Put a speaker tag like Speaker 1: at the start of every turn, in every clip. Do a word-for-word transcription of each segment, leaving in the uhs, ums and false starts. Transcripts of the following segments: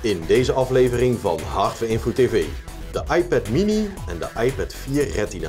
Speaker 1: In deze aflevering van Hardware Info T V, de iPad mini en de iPad vier Retina.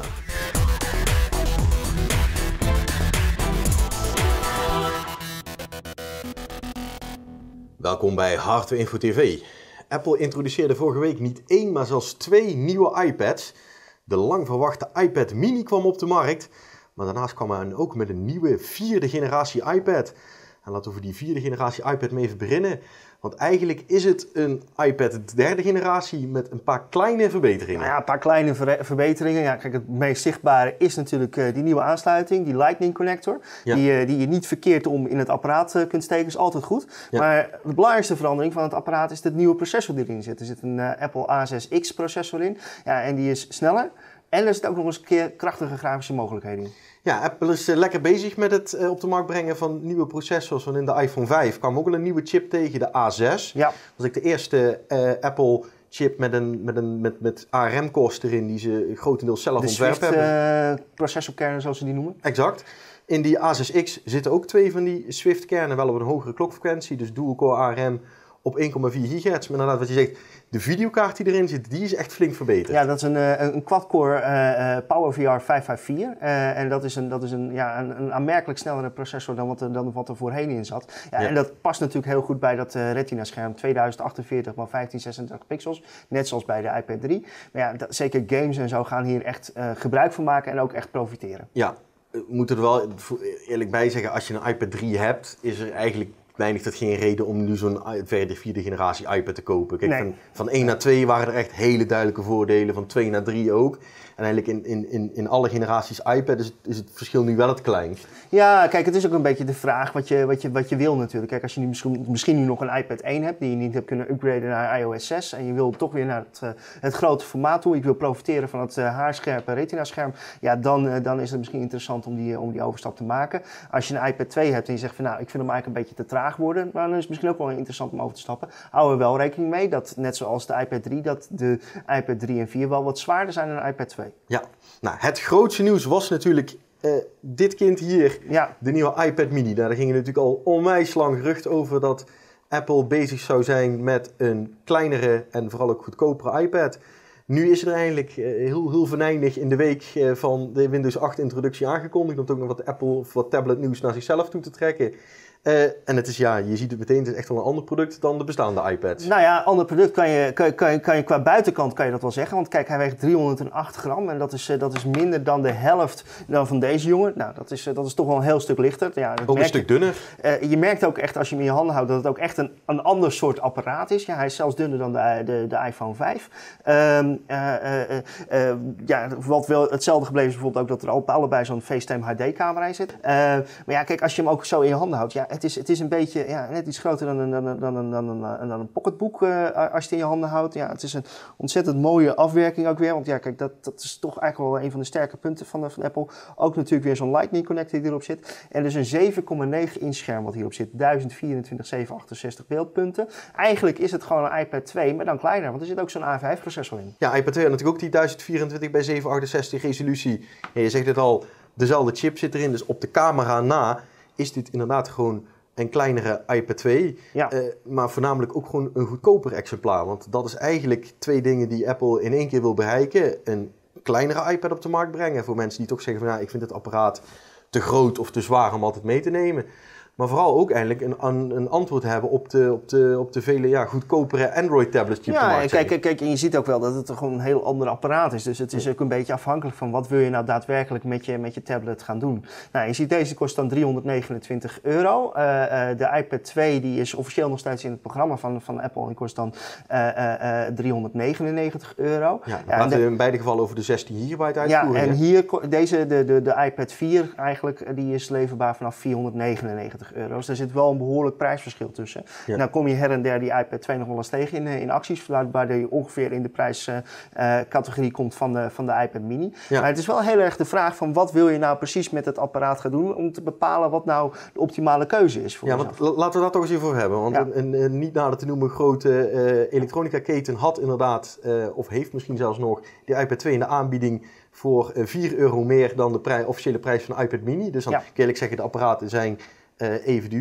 Speaker 1: Welkom bij Hardware Info T V. Apple introduceerde vorige week niet één, maar zelfs twee nieuwe iPads. De lang verwachte iPad mini kwam op de markt, maar daarnaast kwam hij ook met een nieuwe vierde generatie iPad. En laten we voor die vierde generatie iPad mee even beginnen. Want eigenlijk is het een iPad derde generatie met een paar kleine verbeteringen.
Speaker 2: Nou ja, een paar kleine ver verbeteringen. Ja, kijk, het meest zichtbare is natuurlijk uh, die nieuwe aansluiting, die Lightning connector. Ja. Die, uh, die je niet verkeerd om in het apparaat uh, kunt steken, is altijd goed. Ja. Maar de belangrijkste verandering van het apparaat is de nieuwe processor die erin zit. Er zit een uh, Apple A zes X processor in. Ja, en die is sneller. En er zitten ook nog eens een keer krachtige grafische mogelijkheden in.
Speaker 1: Ja, Apple is uh, lekker bezig met het uh, op de markt brengen van nieuwe processors. Want in de iPhone vijf kwam ook al een nieuwe chip tegen, de A zes. Ja. Dat was ik de eerste uh, Apple chip met, een, met, een, met, met A R M-cores erin die ze grotendeels zelf ontwerpen hebben.
Speaker 2: De Swift uh, processorkernen, zoals ze die noemen.
Speaker 1: Exact. In die A zes X zitten ook twee van die Swift-kernen, wel op een hogere klokfrequentie. Dus dual-core A R M op één komma vier gigahertz. Maar inderdaad, wat je zegt, de videokaart die erin zit, die is echt flink verbeterd.
Speaker 2: Ja, dat is een, een quad-core uh, PowerVR vijfhonderdvijfenvijftig. Uh, en dat is, een, dat is een, ja, een, een aanmerkelijk snellere processor dan wat, er, dan wat er voorheen in zat. Ja, ja. En dat past natuurlijk heel goed bij dat uh, Retina-scherm tweeduizend achtenveertig bij vijftienhonderdzesendertig pixels. Net zoals bij de iPad drie. Maar ja, dat, zeker games en zo gaan hier echt uh, gebruik van maken en ook echt profiteren.
Speaker 1: Ja, we moeten er wel eerlijk bij zeggen, als je een iPad drie hebt, is er eigenlijk weinig tot geen reden om nu zo'n vierde, vierde generatie iPad te kopen. Kijk, nee. van, van één naar twee waren er echt hele duidelijke voordelen, van twee naar drie ook. En eigenlijk in, in, in, in alle generaties iPad is het, is het verschil nu wel het kleinst.
Speaker 2: Ja, kijk, het is ook een beetje de vraag wat je, wat je, wat je wil natuurlijk. Kijk, als je nu misschien, misschien nu nog een iPad één hebt die je niet hebt kunnen upgraden naar i O S zes en je wil toch weer naar het, uh, het grote formaat toe, ik wil profiteren van het uh, haarscherpe Retina-scherm, ja, dan, uh, dan is het misschien interessant om die, om die overstap te maken. Als je een iPad twee hebt en je zegt van nou, ik vind hem eigenlijk een beetje te traag worden, maar dan is het misschien ook wel interessant om over te stappen. Hou er wel rekening mee dat, net zoals de iPad drie, dat de iPad drie en vier wel wat zwaarder zijn dan een iPad twee.
Speaker 1: Ja, nou, het grootste nieuws was natuurlijk uh, dit kind hier, ja. de nieuwe iPad mini. Daar gingen natuurlijk al onwijs lang gerucht over dat Apple bezig zou zijn met een kleinere en vooral ook goedkopere iPad. Nu is er eindelijk uh, heel, heel venijnig in de week uh, van de Windows acht introductie aangekondigd. Om ook nog wat Apple of wat tablet nieuws naar zichzelf toe te trekken. Uh, en het is, ja, je ziet het meteen, het is echt wel een ander product dan de bestaande iPads.
Speaker 2: Nou ja, ander product kan je, kan, kan, kan je qua buitenkant kan je dat wel zeggen. Want kijk, hij weegt driehonderdacht gram en dat is, uh, dat is minder dan de helft dan van deze jongen. Nou, dat is, uh, dat is toch wel een heel stuk lichter. Ja,
Speaker 1: ook een stuk dunner.
Speaker 2: Uh, je merkt ook echt als je hem in je handen houdt dat het ook echt een, een ander soort apparaat is. Ja, hij is zelfs dunner dan de, de, de iPhone vijf. Um, uh, uh, uh, ja, wat wel hetzelfde gebleven is bijvoorbeeld ook dat er op allebei zo'n FaceTime H D camera in zit. Uh, maar ja, kijk, als je hem ook zo in je handen houdt, ja, Het is, het is een beetje ja, net iets groter dan een, dan een, dan een, dan een, dan een pocketboek uh, als je het in je handen houdt. Ja, het is een ontzettend mooie afwerking ook weer. Want ja, kijk, dat, dat is toch eigenlijk wel een van de sterke punten van, van Apple. Ook natuurlijk weer zo'n Lightning connector die erop zit. En dus een zeven komma negen inch scherm wat hierop zit. duizend vierentwintig zevenhonderdachtenzestig beeldpunten. Eigenlijk is het gewoon een iPad twee, maar dan kleiner. Want er zit ook zo'n A vijf processor in.
Speaker 1: Ja, iPad twee had natuurlijk ook die duizend vierentwintig bij zevenhonderdachtenzestig resolutie. Ja, je zegt het al, dezelfde chip zit erin. Dus op de camera na is dit inderdaad gewoon een kleinere iPad twee, ja. uh, maar voornamelijk ook gewoon een goedkoper exemplaar. Want dat is eigenlijk twee dingen die Apple in één keer wil bereiken. Een kleinere iPad op de markt brengen voor mensen die toch zeggen van ja, ik vind het apparaat te groot of te zwaar om altijd mee te nemen. Maar vooral ook eigenlijk een, een antwoord hebben op de, op de, op de vele ja, goedkopere Android-tablets die op de markt zijn.
Speaker 2: Ja, kijk, kijk, en je ziet ook wel dat het gewoon een heel ander apparaat is. Dus het is ook een beetje afhankelijk van wat wil je nou daadwerkelijk met je, met je tablet gaan doen. Nou, je ziet deze kost dan driehonderdnegenentwintig euro. Uh, uh, de iPad twee die is officieel nog steeds in het programma van, van Apple. Die kost dan uh, uh, uh, driehonderdnegenennegentig euro.
Speaker 1: Ja, ja, laten we in beide gevallen over de zestien gigabyte uitvoeren.
Speaker 2: Ja, en hier, deze, de, de, de iPad vier eigenlijk, die is leverbaar vanaf vierhonderdnegenennegentig euro. Dus daar zit wel een behoorlijk prijsverschil tussen. Ja. En dan kom je her en der die iPad twee nog wel eens tegen in, in acties, waarbij je ongeveer in de prijscategorie uh, komt van de, van de iPad mini. Ja. Maar het is wel heel erg de vraag van wat wil je nou precies met het apparaat gaan doen om te bepalen wat nou de optimale keuze is voor
Speaker 1: ja,
Speaker 2: jezelf.
Speaker 1: Want, laten we daar toch eens even over hebben. Want ja. een, een, een niet nader te noemen grote uh, elektronica keten had inderdaad, uh, of heeft misschien zelfs nog, die iPad twee in de aanbieding voor uh, vier euro meer dan de prij, officiële prijs van de iPad mini. Dus dan ja. kan je eerlijk zeggen, de apparaten zijn uh, even duur.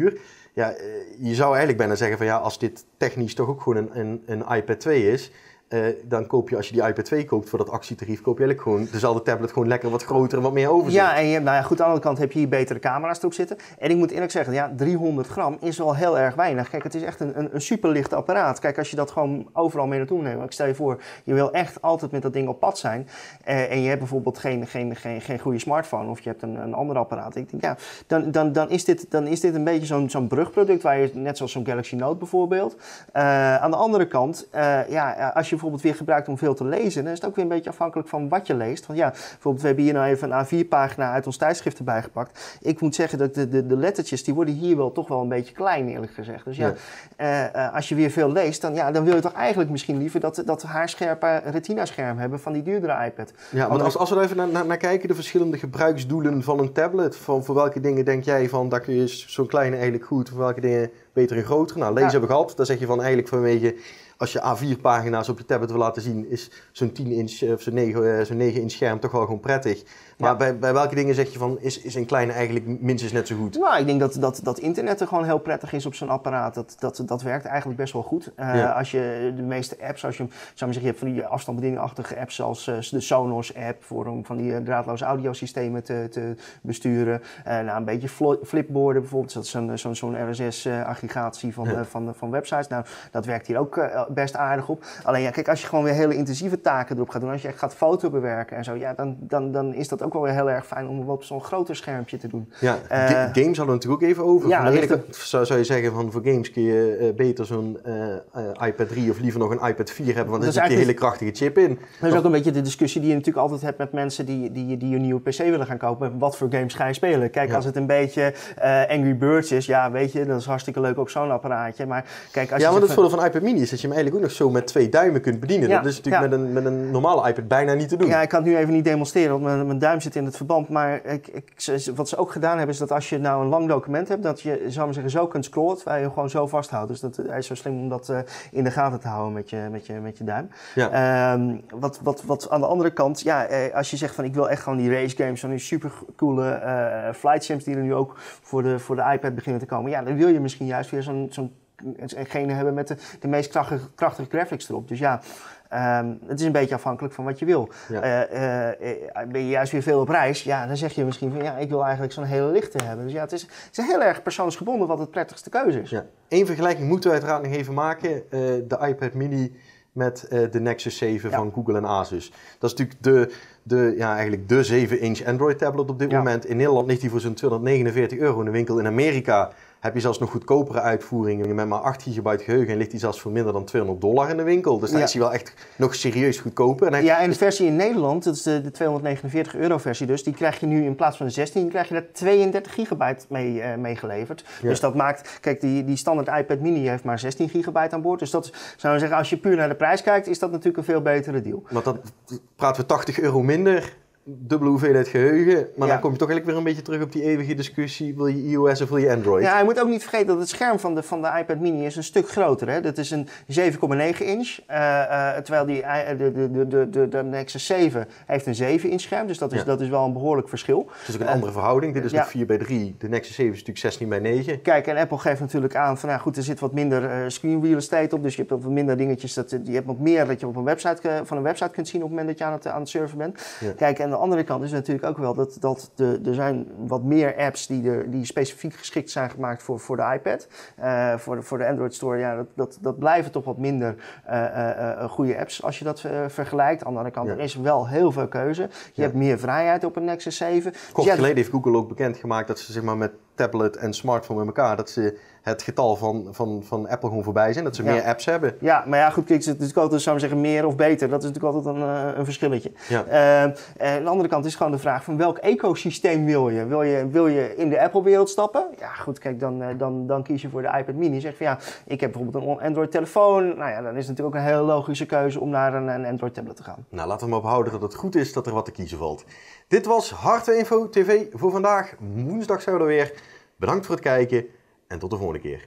Speaker 1: ja, je zou eigenlijk bijna zeggen van ja, als dit technisch toch ook gewoon een, een, een iPad twee is, uh, dan koop je, als je die iPad twee koopt voor dat actietarief, koop je eigenlijk gewoon dezelfde tablet gewoon lekker wat groter en wat meer overzicht.
Speaker 2: Ja, en je, nou ja, goed, aan de andere kant heb je hier betere camera's erop zitten. En ik moet eerlijk zeggen, ja, driehonderd gram is wel heel erg weinig. Kijk, het is echt een, een, een superlicht apparaat. Kijk, als je dat gewoon overal mee naartoe neemt. Ik stel je voor, je wil echt altijd met dat ding op pad zijn. Uh, en je hebt bijvoorbeeld geen, geen, geen, geen goede smartphone of je hebt een, een ander apparaat. Ik denk, ja, dan, dan, dan, is dit, dan is dit een beetje zo'n zo'n brugproduct waar je, net zoals zo'n Galaxy Note bijvoorbeeld. Uh, aan de andere kant, uh, ja, als je bijvoorbeeld weer gebruikt om veel te lezen, dan is het ook weer een beetje afhankelijk van wat je leest. Want ja, bijvoorbeeld, we hebben hier nou even een A vier pagina uit ons tijdschrift erbij gepakt. Ik moet zeggen dat de, de, de lettertjes, die worden hier wel toch wel een beetje klein, eerlijk gezegd. Dus ja, ja. Uh, uh, als je weer veel leest, dan, ja, dan wil je toch eigenlijk misschien liever dat, dat haarscherpe retina-scherm hebben van die duurdere iPad.
Speaker 1: Ja, maar als, als we er even naar, naar, naar kijken, de verschillende gebruiksdoelen van een tablet, van, voor welke dingen denk jij van, daar kun je zo'n kleine eigenlijk goed, voor welke dingen beter en groter? Nou, lezen ja. hebben we gehad, daar zeg je van eigenlijk vanwege, als je A vier pagina's op je tablet wil laten zien, is zo'n tien inch of zo'n negen, zo'n negen inch scherm toch wel gewoon prettig. Maar ja. bij, bij welke dingen zeg je van, is, is een kleine eigenlijk minstens net zo goed?
Speaker 2: Nou, ik denk dat, dat, dat internet er gewoon heel prettig is op zo'n apparaat. Dat, dat, dat werkt eigenlijk best wel goed. Uh, ja. Als je de meeste apps, als je, zou maar zeggen, je hebt van die afstandsbedieningsachtige apps zoals uh, de Sonos app, voor om van die uh, draadloze audiosystemen te, te besturen. Uh, nou, een beetje flipboarden bijvoorbeeld, dat is zo'n zo'n zo'n R S S-aggregatie van, ja. uh, van, van websites. Nou, dat werkt hier ook uh, best aardig op. Alleen ja, kijk, als je gewoon weer hele intensieve taken erop gaat doen, als je echt gaat foto bewerken en zo, ja, dan, dan, dan is dat ook wel weer heel erg fijn om op zo'n groter schermpje te doen.
Speaker 1: Ja, uh, games hadden we natuurlijk ook even over.
Speaker 2: Ja,
Speaker 1: van de zou, zou je zeggen van voor games kun je uh, beter zo'n uh, uh, iPad drie of liever nog een iPad vier hebben, want er zit een hele krachtige chip in.
Speaker 2: Dat is ook een beetje de discussie die je natuurlijk altijd hebt met mensen die, die, die een nieuwe P C willen gaan kopen. Wat voor games ga je spelen? Kijk, ja. als het een beetje uh, Angry Birds is, ja, weet je, dat is hartstikke leuk op zo'n apparaatje. Maar kijk, als
Speaker 1: ja,
Speaker 2: je
Speaker 1: maar het voordeel van iPad Mini is dat je hem eigenlijk ook nog zo met twee duimen kunt bedienen.
Speaker 2: Ja,
Speaker 1: dat is natuurlijk ja. met, een, met een normale iPad bijna niet te doen.
Speaker 2: Ja, ik kan het nu even niet demonstreren, want mijn, mijn duim zit in het verband. Maar ik, ik, wat ze ook gedaan hebben, is dat als je nou een lang document hebt, dat je, zou maar zeggen, zo kunt scrollen, waar je hem gewoon zo vasthoudt. Dus dat, hij is zo slim om dat uh, in de gaten te houden met je, met je, met je duim. Ja. Um, wat, wat, wat aan de andere kant, ja, eh, als je zegt van ik wil echt gewoon die race games, van die super coole uh, flight sims die er nu ook voor de, voor de iPad beginnen te komen. Ja, dan wil je misschien juist weer zo'n zo'n gene hebben met de, de meest krachtige, krachtige graphics erop. Dus ja, um, het is een beetje afhankelijk van wat je wil. Ja. Uh, uh, ben je juist weer veel op reis, ja, dan zeg je misschien van ja, ik wil eigenlijk zo'n hele lichte hebben. Dus ja, het is, het is heel erg persoonsgebonden wat het prettigste keuze is. Ja.
Speaker 1: Eén vergelijking moeten we uiteraard nog even maken. Uh, de iPad Mini met uh, de Nexus zeven ja. van Google en Asus. Dat is natuurlijk de, de, ja, eigenlijk de zeven inch Android tablet op dit ja. moment. In Nederland ligt die voor zo'n tweehonderdnegenenveertig euro in de winkel. In Amerika heb je zelfs nog goedkopere uitvoeringen met maar acht gigabyte geheugen en ligt die zelfs voor minder dan tweehonderd dollar in de winkel. Dus dan ja. is hij wel echt nog serieus goedkoper. En hij...
Speaker 2: Ja, en de versie in Nederland, dat is de, de tweehonderdnegenenveertig euro versie dus, die krijg je nu in plaats van de zestien, krijg je daar tweeëndertig gigabyte mee, uh, mee geleverd. Ja. Dus dat maakt, kijk, die, die standaard iPad Mini heeft maar zestien gigabyte aan boord. Dus dat zou je zeggen, als je puur naar de prijs kijkt, is dat natuurlijk een veel betere deal.
Speaker 1: Want dan praten we tachtig euro minder. Dubbele hoeveelheid geheugen, maar ja. dan kom je toch eigenlijk weer een beetje terug op die eeuwige discussie, wil je iOS of wil je Android?
Speaker 2: Ja, je moet ook niet vergeten dat het scherm van de, van de iPad Mini is een stuk groter. Hè? Dat is een zeven komma negen inch, uh, uh, terwijl die, uh, de, de, de, de, de Nexus zeven heeft een zeven inch scherm, dus dat is, ja. dat is wel een behoorlijk verschil.
Speaker 1: Het is ook een uh, andere verhouding, dit is ja. nog vier bij drie, de Nexus zeven is natuurlijk zestien bij negen.
Speaker 2: Kijk, en Apple geeft natuurlijk aan van, nou goed, er zit wat minder uh, screen real estate op, dus je hebt wat minder dingetjes, dat, je hebt wat meer dat je op een website, uh, van een website kunt zien op het moment dat je aan het, aan het surfen bent. Ja. Kijk, en aan de andere kant is het natuurlijk ook wel dat, dat de, er zijn wat meer apps die, er, die specifiek geschikt zijn gemaakt voor, voor de iPad. Uh, voor, de, voor de Android Store, ja, dat, dat, dat blijven toch wat minder uh, uh, uh, goede apps als je dat uh, vergelijkt. Aan de andere kant, ja. er is wel heel veel keuze. Je ja. hebt meer vrijheid op een Nexus zeven.
Speaker 1: Kort
Speaker 2: dus ja,
Speaker 1: geleden heeft Google ook bekendgemaakt dat ze zeg maar, met tablet en smartphone met elkaar, dat ze het getal van, van, van Apple gewoon voorbij zijn, dat ze ja. meer apps hebben.
Speaker 2: Ja, maar ja, goed, kijk, het is natuurlijk altijd, zou ik zeggen, meer of beter. Dat is natuurlijk altijd een, uh, een verschilletje. Ja. Uh, aan de andere kant is gewoon de vraag van welk ecosysteem wil je? Wil je, wil je in de Apple-wereld stappen? Ja, goed, kijk, dan, uh, dan, dan kies je voor de iPad Mini. Zeg van ja, ik heb bijvoorbeeld een Android-telefoon. Nou ja, dan is het natuurlijk ook een hele logische keuze om naar een, een Android-tablet te gaan.
Speaker 1: Nou, laten we maar ophouden dat het goed is dat er wat te kiezen valt. Dit was Hardware Info T V voor vandaag. Woensdag zijn we er weer. Bedankt voor het kijken en tot de volgende keer.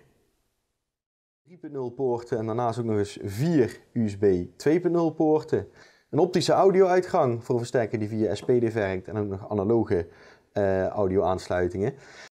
Speaker 1: drie punt nul poorten en daarnaast ook nog eens vier U S B twee punt nul poorten. Een optische audio-uitgang voor een versterker die via S P D werkt en ook nog analoge uh, audio-aansluitingen.